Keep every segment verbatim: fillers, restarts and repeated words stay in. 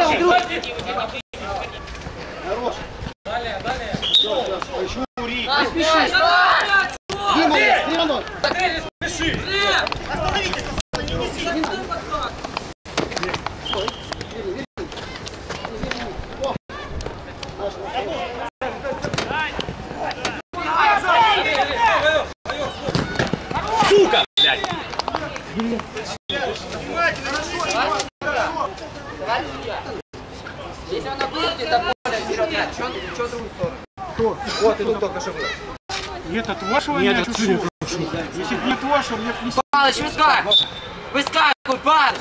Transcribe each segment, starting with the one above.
Хорош. Далее, далее. Еще Ури. Не спеши. Дима, Дима. Закрыли, спеши. Остановитесь, не неси. Стой. Вери, вери. О. Сука, блядь. Если она будет, это поле вперед мяч. Чё в другую сторону? Кто? Вот, и тут только что было. Нет, от вашего мяча ушел. Если бы нет вашего, мне не... Палыч, выскакивай! Выскакивай, Палыч!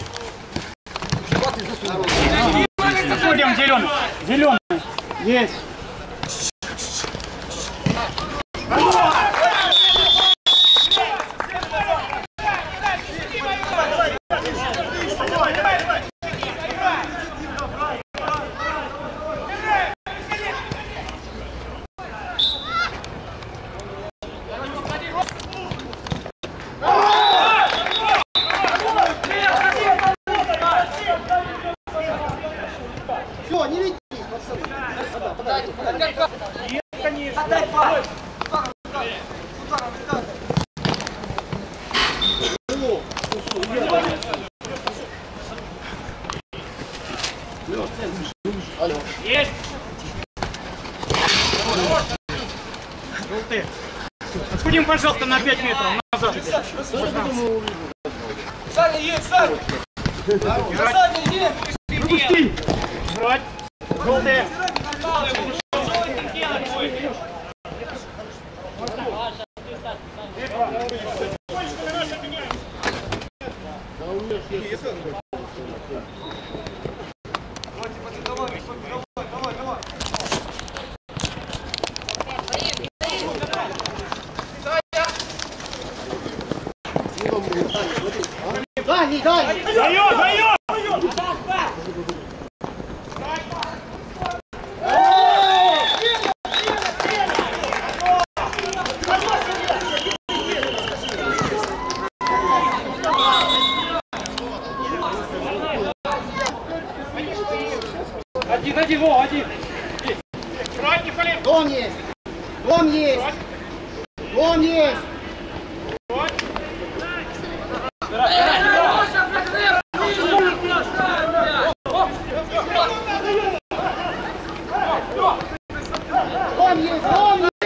Заходим, зеленый. Зеленый. Есть. Все, не ведитесь, пацаны. Нет, конечно. Отдай палец. Есть. Желтый. Отходим, пожалуйста, на пять метров назад. Саня, есть, Саня. Саня, есть. Выпусти. Брать. Желтые. Дальний, дальний! Даёт, даёт! Один, один, во, один! Дом есть! Дом есть! Дом есть! Дом есть! Дом есть!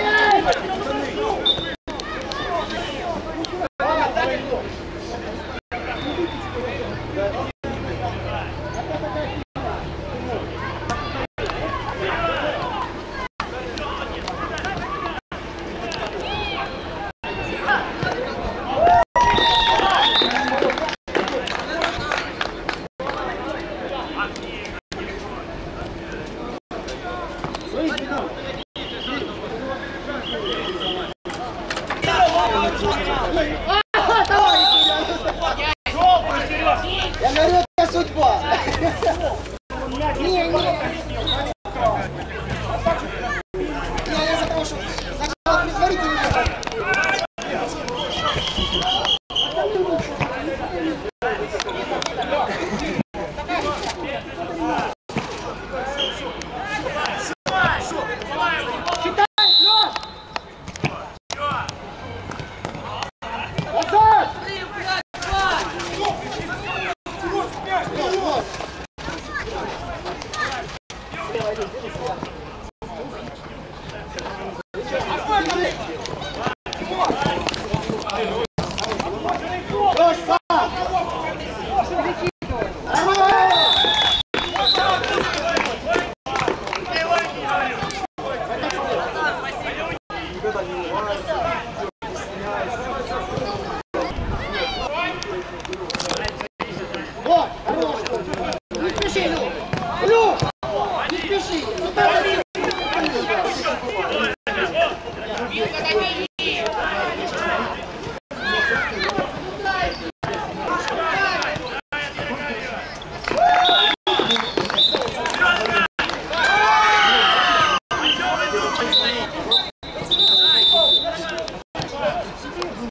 Я говорю, это судьба. Не, не. Я из-за того, что сначала предварительно. Давай,